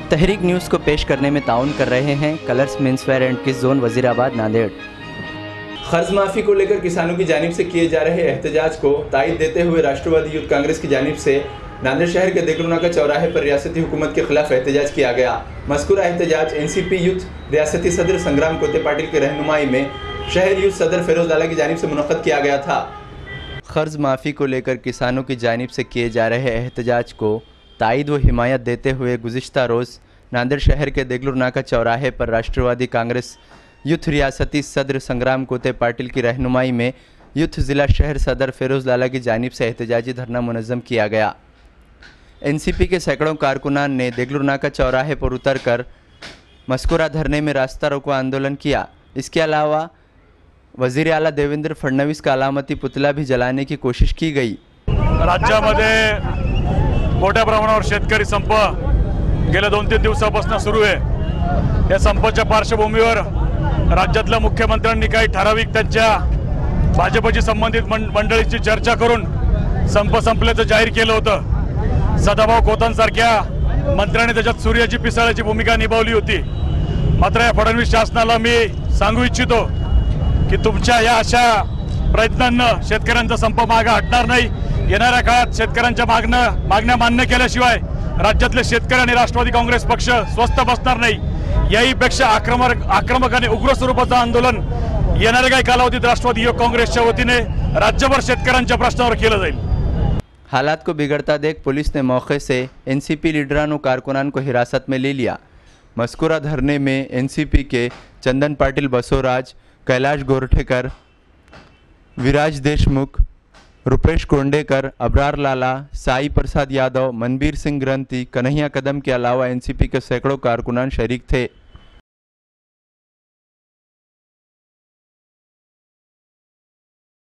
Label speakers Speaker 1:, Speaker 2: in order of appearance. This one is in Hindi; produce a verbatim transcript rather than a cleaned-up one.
Speaker 1: तहरीक न्यूज़ को पेश करने में ताउन कर रहे हैं colours menswear and kids zone Wazirabad Nanded.
Speaker 2: कर्ज माफी को लेकर किसानों की जानिब से किए जा रहे एहतजाज को तायद देते हुए राष्ट्रवादी यूथ कांग्रेस की जानिब से नांदेड़ शहर के देगलुनाका चौराहे पर रियासती हुकूमत के खिलाफ एहतजाज किया गया। मज़कूरा एहतजाज एनसीपी यूथ रियासती सदर संग्राम कोते पाटिल की रहनुमाई में शहर यूथ सदर फिरोज लाला की जानिब से मुनक़्क़द किया गया था। कर्ज माफ़ी को लेकर किसानों की जानिब से किए जा रहे एहतजाज को तायद व हिमायत देते हुए गुज़िश्ता रोज़ नांदेड़ शहर के देगलुनाका चौराहे पर राष्ट्रवादी कांग्रेस यूथ रियासती सदर संग्राम कोते पाटिल की रहनुमाई में यूथ ज़िला शहर सदर फिरोज लाला की जानिब से एहतजाजी धरना मुनज़्ज़म किया गया। एनसीपी के सैकड़ों कारकुनान ने देगलुनाका चौराहे पर उतरकर मज़कूरा धरने में रास्ता रोको आंदोलन किया। इसके अलावा वज़ीर आला देवेंद्र फडणवीस का अलामती पुतला भी जलाने की कोशिश की गई।
Speaker 3: राज्यामध्ये मोठ्या प्रमाणावर शेतकरी संप गेल्या दोन तीन दिवसापासून सुरू आहे। या संपाच्या पार्श्वभूमीवर राज्यातल्या मुख्यमंत्र्यांनी काही ठराविक त्यांच्या भाजपशी संबंधित मंडळीची चर्चा करून संप संपल्याचं जाहीर केलं होतं। सदाभाऊ खोतांसारख्या मंत्र्यांनी त्याच्यात सूर्याची पिसाळ्याची भूमिका निभावली होती। मात्र या फडणवीस शासनाला मी सांगू इच्छितो की तुमच्या या अशा प्रयत्नांना शेतकऱ्यांचा संप मागे हटणार नाही। येणाऱ्या काळात शेतकऱ्यांच्या मागण्या मागण्या मान्य केल्याशिवाय राज्यातले शेतकरी आणि राष्ट्रवादी काँग्रेस पक्ष स्वस्थ बसणार नाही। याहीपेक्षा आक्रमक आक्रमक आणि उग्र स्वरूपाचं आंदोलन येणाऱ्या काही कालावधीत राष्ट्रवादी युवक काँग्रेसच्या वतीने राज्यभर शेतकऱ्यांच्या प्रश्नावर केलं जाईल।
Speaker 1: हालात को बिगड़ता देख पुलिस ने मौके से एनसीपी लीडरान और कारकुनान को हिरासत में ले लिया। मज़कूरा धरने में एनसीपी के चंदन पाटिल बसोराज, कैलाश गोरठेकर, विराज देशमुख, रुपेश कोंडेकर, अबरार लाला, साई प्रसाद यादव, मनबीर सिंह ग्रंथी, कन्हैया कदम के अलावा एनसीपी के सैकड़ों कारकुनान शरीक थे।